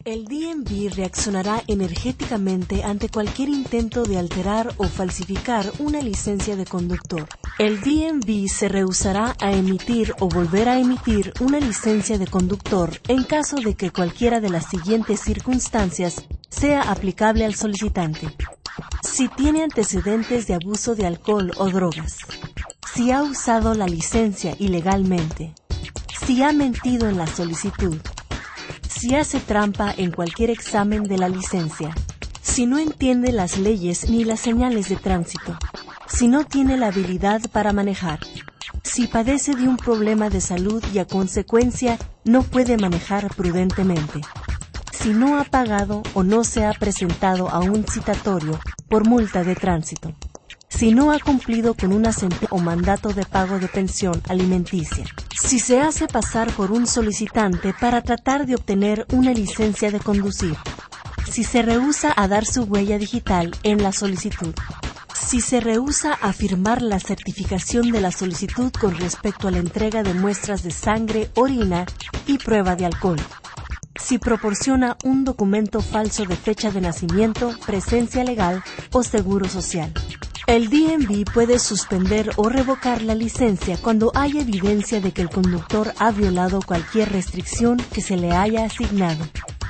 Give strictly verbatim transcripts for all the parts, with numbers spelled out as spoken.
El D M V reaccionará energéticamente ante cualquier intento de alterar o falsificar una licencia de conductor. El D M V se rehusará a emitir o volver a emitir una licencia de conductor en caso de que cualquiera de las siguientes circunstancias sea aplicable al solicitante. Si tiene antecedentes de abuso de alcohol o drogas. Si ha usado la licencia ilegalmente. Si ha mentido en la solicitud. Si hace trampa en cualquier examen de la licencia. Si no entiende las leyes ni las señales de tránsito. Si no tiene la habilidad para manejar. Si padece de un problema de salud y a consecuencia no puede manejar prudentemente. Si no ha pagado o no se ha presentado a un citatorio por multa de tránsito. Si no ha cumplido con una sentencia o mandato de pago de pensión alimenticia. Si se hace pasar por un solicitante para tratar de obtener una licencia de conducir. Si se rehúsa a dar su huella digital en la solicitud. Si se rehúsa a firmar la certificación de la solicitud con respecto a la entrega de muestras de sangre, orina y prueba de alcohol. Si proporciona un documento falso de fecha de nacimiento, presencia legal o seguro social. El D M V puede suspender o revocar la licencia cuando hay evidencia de que el conductor ha violado cualquier restricción que se le haya asignado.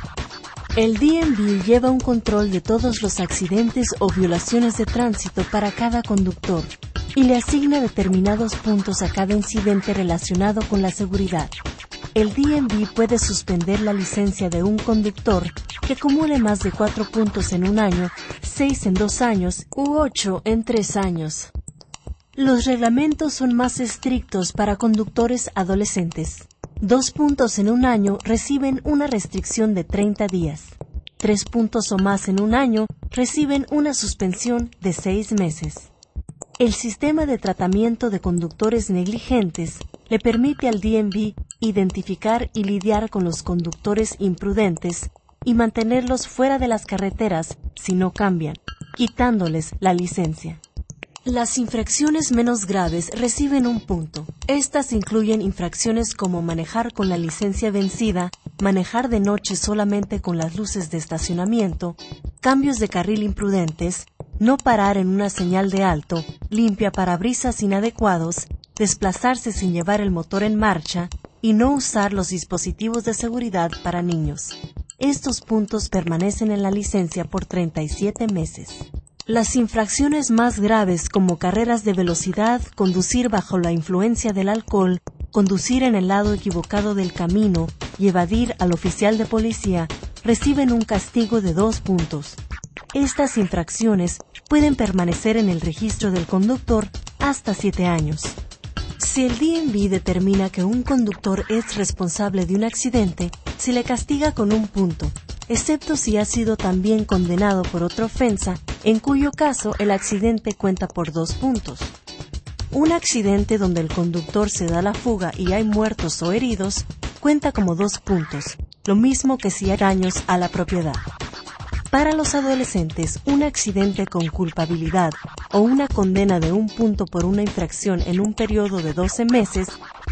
El D M V lleva un control de todos los accidentes o violaciones de tránsito para cada conductor y le asigna determinados puntos a cada incidente relacionado con la seguridad. El D M V puede suspender la licencia de un conductor que acumule más de cuatro puntos en un año, seis en dos años u ocho en tres años. Los reglamentos son más estrictos para conductores adolescentes. Dos puntos en un año reciben una restricción de treinta días. Tres puntos o más en un año reciben una suspensión de seis meses. El sistema de tratamiento de conductores negligentes le permite al D M V identificar y lidiar con los conductores imprudentes y mantenerlos fuera de las carreteras si no cambian, quitándoles la licencia. Las infracciones menos graves reciben un punto. Estas incluyen infracciones como manejar con la licencia vencida, manejar de noche solamente con las luces de estacionamiento, cambios de carril imprudentes, no parar en una señal de alto, limpia parabrisas inadecuados, desplazarse sin llevar el motor en marcha y no usar los dispositivos de seguridad para niños. Estos puntos permanecen en la licencia por treinta y siete meses. Las infracciones más graves como carreras de velocidad, conducir bajo la influencia del alcohol, conducir en el lado equivocado del camino y evadir al oficial de policía reciben un castigo de dos puntos. Estas infracciones pueden permanecer en el registro del conductor hasta siete años. Si el D M V determina que un conductor es responsable de un accidente, se le castiga con un punto, excepto si ha sido también condenado por otra ofensa, en cuyo caso el accidente cuenta por dos puntos. Un accidente donde el conductor se da la fuga y hay muertos o heridos, cuenta como dos puntos, lo mismo que si hay daños a la propiedad. Para los adolescentes, un accidente con culpabilidad o una condena de un punto por una infracción en un periodo de doce meses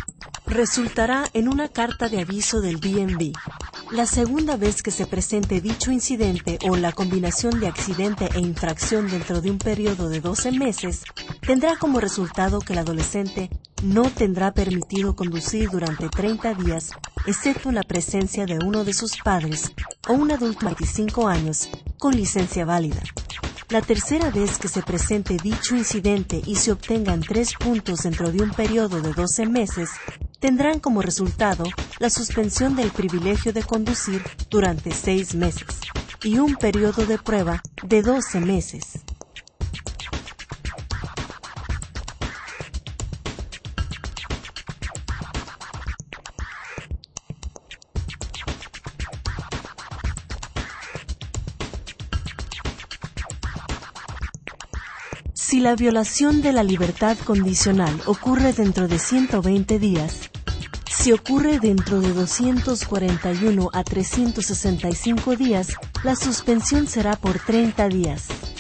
resultará en una carta de aviso del D M V. La segunda vez que se presente dicho incidente o la combinación de accidente e infracción dentro de un periodo de doce meses, tendrá como resultado que el adolescente no tendrá permitido conducir durante treinta días, excepto la presencia de uno de sus padres o un adulto de veinticinco años con licencia válida. La tercera vez que se presente dicho incidente y se obtengan tres puntos dentro de un periodo de doce meses, tendrán como resultado la suspensión del privilegio de conducir durante seis meses y un periodo de prueba de doce meses. Si la violación de la libertad condicional ocurre dentro de ciento veinte días, si ocurre dentro de doscientos cuarenta y uno a trescientos sesenta y cinco días, la suspensión será por treinta días.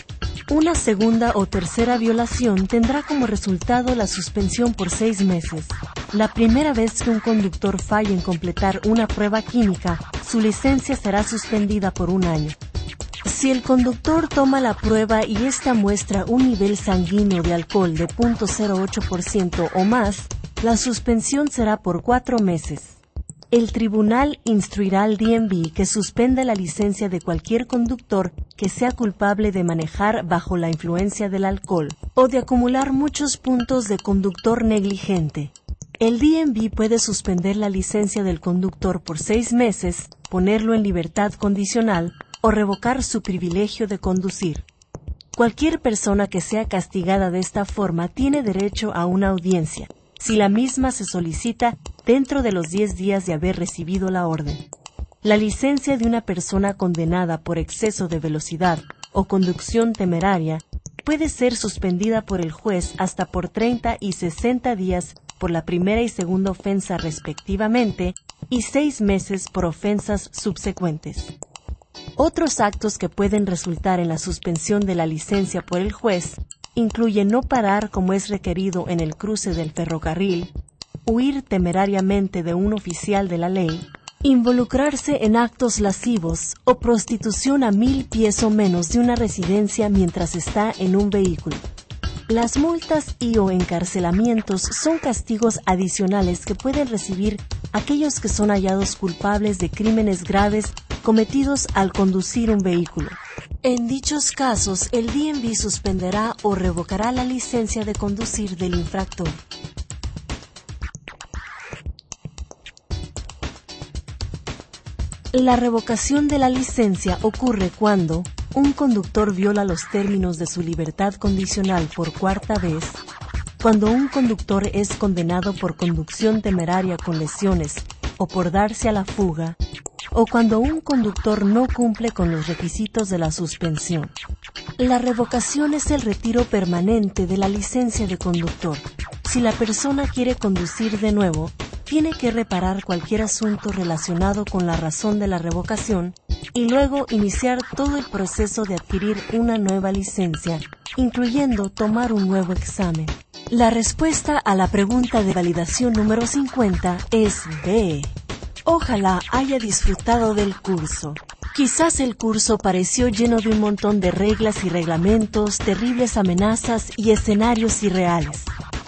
Una segunda o tercera violación tendrá como resultado la suspensión por seis meses. La primera vez que un conductor falle en completar una prueba química, su licencia será suspendida por un año. Si el conductor toma la prueba y esta muestra un nivel sanguíneo de alcohol de cero punto cero ocho por ciento o más, la suspensión será por cuatro meses. El tribunal instruirá al D M V que suspenda la licencia de cualquier conductor que sea culpable de manejar bajo la influencia del alcohol o de acumular muchos puntos de conductor negligente. El D M V puede suspender la licencia del conductor por seis meses, ponerlo en libertad condicional o revocar su privilegio de conducir. Cualquier persona que sea castigada de esta forma tiene derecho a una audiencia, si la misma se solicita dentro de los diez días de haber recibido la orden. La licencia de una persona condenada por exceso de velocidad o conducción temeraria puede ser suspendida por el juez hasta por treinta y sesenta días por la primera y segunda ofensa respectivamente y seis meses por ofensas subsecuentes. Otros actos que pueden resultar en la suspensión de la licencia por el juez incluyen no parar como es requerido en el cruce del ferrocarril, huir temerariamente de un oficial de la ley, involucrarse en actos lascivos o prostitución a mil pies o menos de una residencia mientras está en un vehículo. Las multas y o encarcelamientos son castigos adicionales que pueden recibir aquellos que son hallados culpables de crímenes graves cometidos al conducir un vehículo. En dichos casos, el D M V suspenderá o revocará la licencia de conducir del infractor. La revocación de la licencia ocurre cuando un conductor viola los términos de su libertad condicional por cuarta vez, cuando un conductor es condenado por conducción temeraria con lesiones o por darse a la fuga, o cuando un conductor no cumple con los requisitos de la suspensión. La revocación es el retiro permanente de la licencia de conductor. Si la persona quiere conducir de nuevo, tiene que reparar cualquier asunto relacionado con la razón de la revocación y luego iniciar todo el proceso de adquirir una nueva licencia, incluyendo tomar un nuevo examen. La respuesta a la pregunta de validación número cincuenta es B. Ojalá haya disfrutado del curso. Quizás el curso pareció lleno de un montón de reglas y reglamentos, terribles amenazas y escenarios irreales.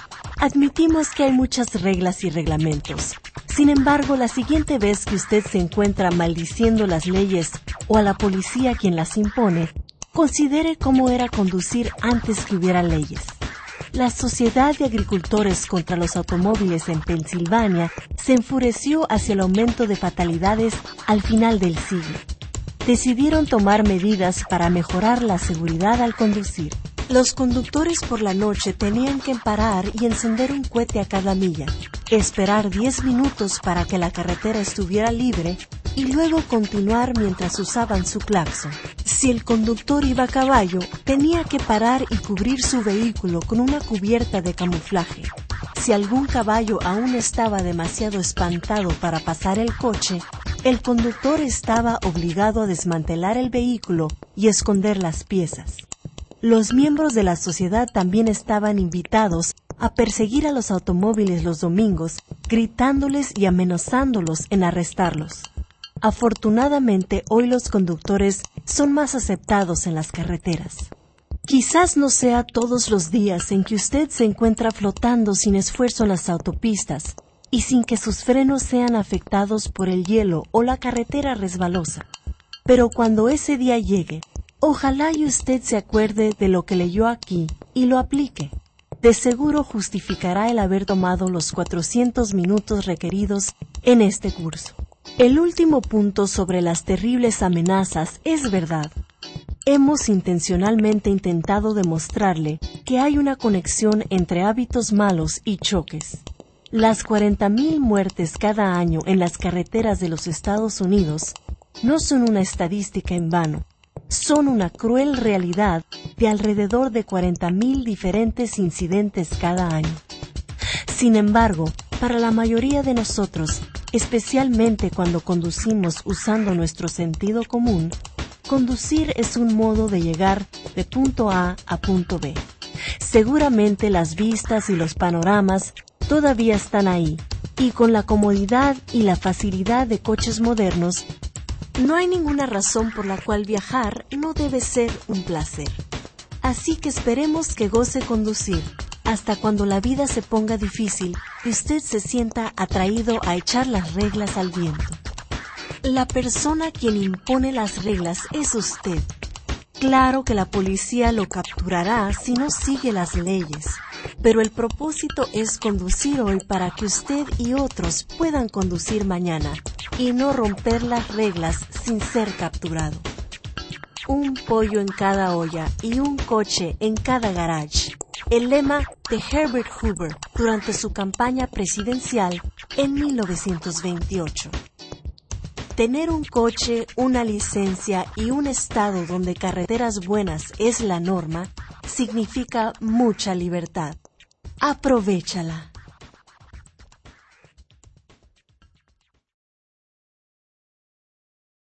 Admitimos que hay muchas reglas y reglamentos. Sin embargo, la siguiente vez que usted se encuentra maldiciendo las leyes o a la policía quien las impone, considere cómo era conducir antes que hubiera leyes. La Sociedad de Agricultores contra los Automóviles en Pensilvania se enfureció hacia el aumento de fatalidades al final del siglo. Decidieron tomar medidas para mejorar la seguridad al conducir. Los conductores por la noche tenían que parar y encender un cohete a cada milla, esperar diez minutos para que la carretera estuviera libre y luego continuar mientras usaban su claxon. Si el conductor iba a caballo, tenía que parar y cubrir su vehículo con una cubierta de camuflaje. Si algún caballo aún estaba demasiado espantado para pasar el coche, el conductor estaba obligado a desmantelar el vehículo y esconder las piezas. Los miembros de la sociedad también estaban invitados a perseguir a los automóviles los domingos, gritándoles y amenazándolos en arrestarlos. Afortunadamente, hoy los conductores son más aceptados en las carreteras. Quizás no sea todos los días en que usted se encuentra flotando sin esfuerzo en las autopistas y sin que sus frenos sean afectados por el hielo o la carretera resbalosa. Pero cuando ese día llegue, ojalá y usted se acuerde de lo que leyó aquí y lo aplique. De seguro justificará el haber tomado los cuatrocientos minutos requeridos en este curso. El último punto sobre las terribles amenazas es verdad. Hemos intencionalmente intentado demostrarle que hay una conexión entre hábitos malos y choques. Las cuarenta mil muertes cada año en las carreteras de los Estados Unidos no son una estadística en vano. Son una cruel realidad de alrededor de cuarenta mil diferentes incidentes cada año. Sin embargo, para la mayoría de nosotros, especialmente cuando conducimos usando nuestro sentido común, conducir es un modo de llegar de punto A a punto B. Seguramente las vistas y los panoramas todavía están ahí, y con la comodidad y la facilidad de coches modernos, no hay ninguna razón por la cual viajar no debe ser un placer. Así que esperemos que goce conducir, hasta cuando la vida se ponga difícil y usted se sienta atraído a echar las reglas al viento. La persona quien impone las reglas es usted. Claro que la policía lo capturará si no sigue las leyes, pero el propósito es conducir hoy para que usted y otros puedan conducir mañana y no romper las reglas sin ser capturado. Un pollo en cada olla y un coche en cada garage. El lema de Herbert Hoover durante su campaña presidencial en mil novecientos veintiocho. Tener un coche, una licencia y un estado donde carreteras buenas es la norma, significa mucha libertad. Aprovéchala.